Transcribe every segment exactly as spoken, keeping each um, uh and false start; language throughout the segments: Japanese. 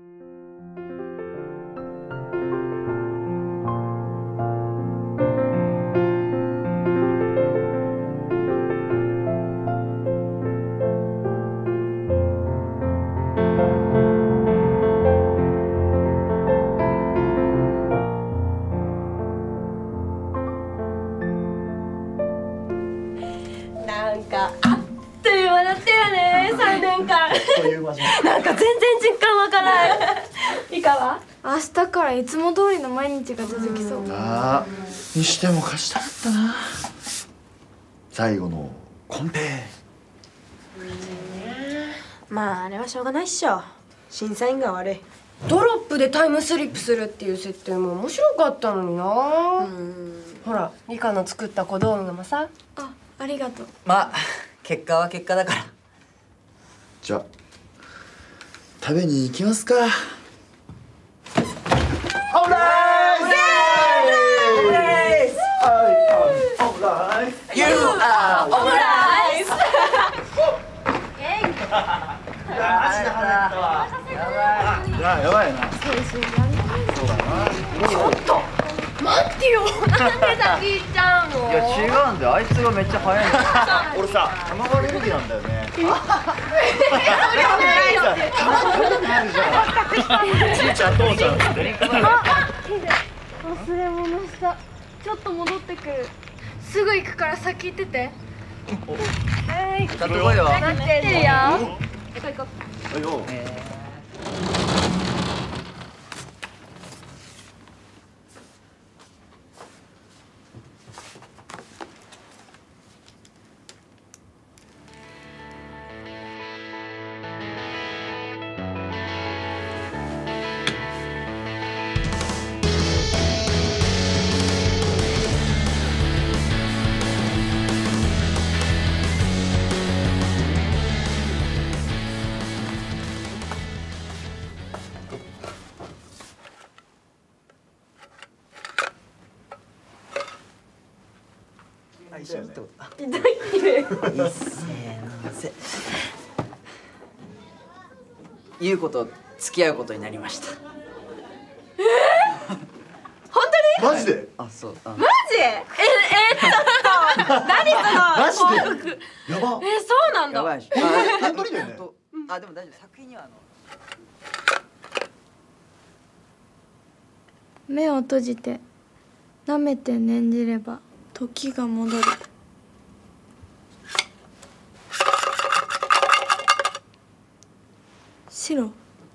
なんかあっという間だったよね、さんねんかん。なんか全然実感わからない。いかは明日からいつも通りの毎日が続きそう。 ああ、にしても貸したかったな。最後のコンペ。 まああれはしょうがないっしょ。審査員が悪い。ドロップでタイムスリップするっていう設定も面白かったのにな。ほら、リカの作った小道具もさ。 あ、ありがとう。 まあ結果は結果だから。 じゃあ食べに行きますか。オムライス！オムライス！オムライス！ You are オムライス！やばいな。 ちょっと待ってよ。なんで先行っちゃうの？ いや違うんだよ、あいつがめっちゃ早いんだよ。 俺さ、卵アレルギーなんだよね。 それはないよ。 ちいちゃん、父ちゃん。 忘れ物した。ちょっと戻ってくる。すぐ行くから先行ってて。 はい。 買ってこいよ。 待ってるよ。 行こう行こう。 はいよ。 一緒にってこと。 痛いね。 いっせーのせ。優子と付き合うことになりました。 本当に？ マジで？ あ、そう。 マジ？ええちょっと何その報告。 やば。 えそうなんだ。 やばいし。 本当にだよね。 あ、でも大丈夫。作品にはあの。 目を閉じて舐めて念じれば時が戻る。白。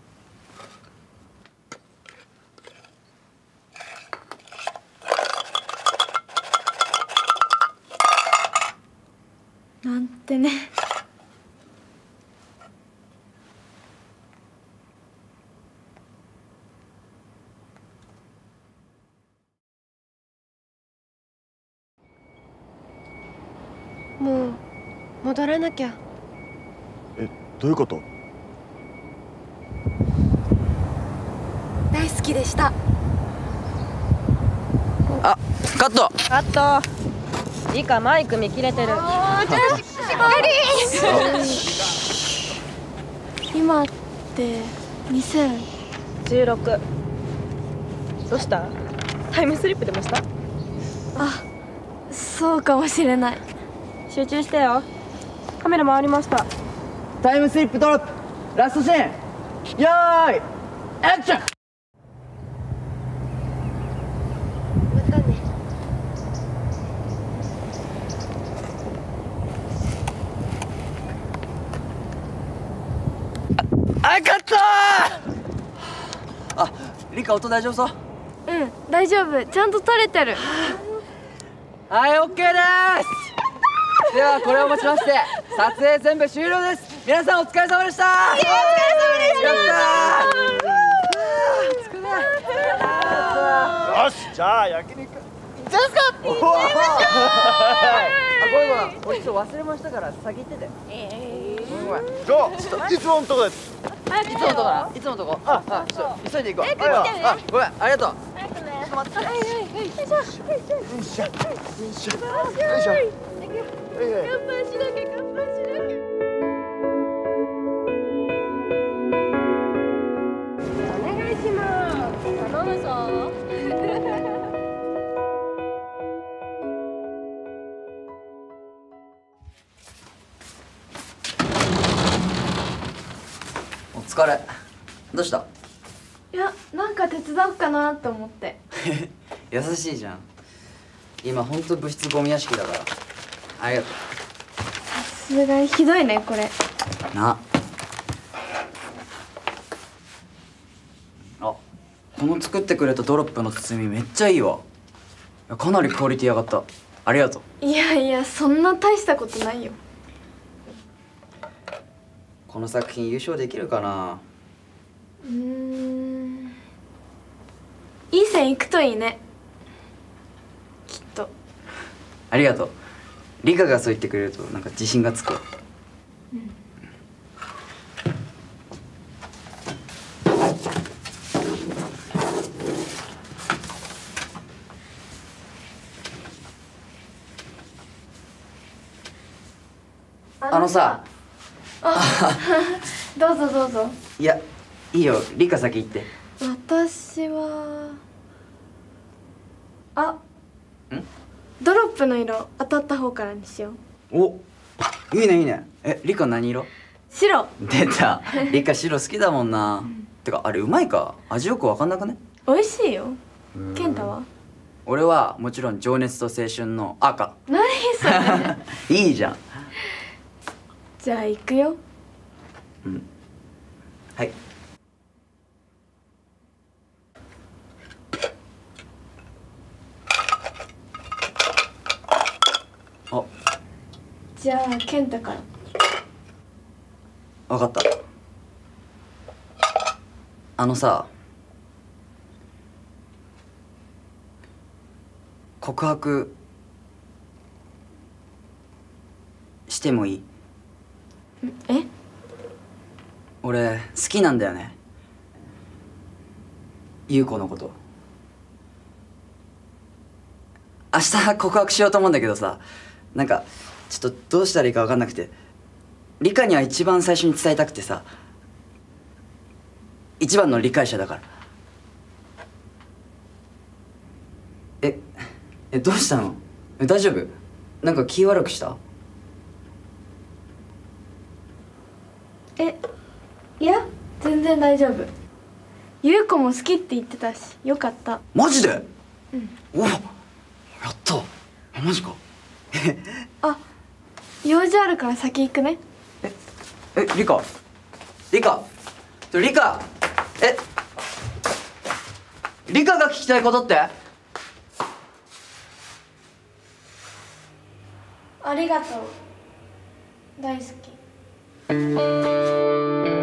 なんてね。 もう戻らなきゃ。 え、どういうこと？ 大好きでした。 あ、カット。 カット。リカマイク見切れてる。 今ってにせんじゅうろく。どうした？タイムスリップ出ました？ あ、そうかもしれない。 集中してよ。カメラ回りました。 タイムスリップドロップ。ラストシーン。よーい。アクション。 またね。 あ、カットー。あ、リカ音大丈夫そう？ うん、大丈夫。ちゃんと撮れてる。 はい、オッケーです。ではこれをもちまして撮影全部終了です。皆さんお疲れ様でした。お疲れ様でした。やったー。 よし、じゃあ焼肉。 行っちゃいますか。行っちゃいましょう。あ、ごめんごめん。俺ちょっと忘れましたから先行ってて。ええ。ごめんごめん。 じゃあ、いつものとこです。 いつものとこな。いつものとこ。あ、あ、ちょっと急いで行こう。 あ、 ごめん、ありがとう。 早くね。 ちょっと待って。 よいしょ。よいしょ。よいしょ。よいしょ。 乾杯しなきゃ、乾杯しなきゃ。 疲れ。どうした？ いや、なんか手伝おうかなと思って。 優しいじゃん。今ほんと部室ゴミ屋敷だから。ありがとさすがにひどいねこれ。 う。な。あ、この作ってくれたドロップの包みめっちゃいいわ。かなりクオリティ上がった。ありがとう。 いやいや、そんな大したことないよ。 この作品優勝できるかな。 うーん、いい線いくといいね、きっと。 ありがとう。リカがそう言ってくれるとなんか自信がつくわ。うん、あのさ。 あどうぞどうぞ。 いや、いいよ、リカ先行って。 私はあんドロップの色当たった方からにしよう。お、いいねいいね。え、リカ何色？ 白。 出た。リカ白好きだもんな。うん、てかあれうまいか？味よく分かんなくね？ 美味しいよ。健太は？ 俺はもちろん情熱と青春の赤。 何それ。 いいじゃん。 じゃあ行くよ。 うん。はい。あ。 じゃあ健太から。 分かった。あのさ、告白してもいい？ え？ 俺好きなんだよね、優子のこと。明日告白しようと思うんだけどさ、なんかちょっとどうしたらいいか分かんなくて。リカには一番最初に伝えたくてさ、一番の理解者だから。ええどうしたの？え大丈夫？なんか気悪くした？ え、いや全然大丈夫。優子も好きって言ってたし、よかった。 マジで？ うん。 お、やった。あ、マジか。 あ、用事あるから先行くね。 ええ、リカリカリカえリカが聞きたいことって？ ありがとう、大好き。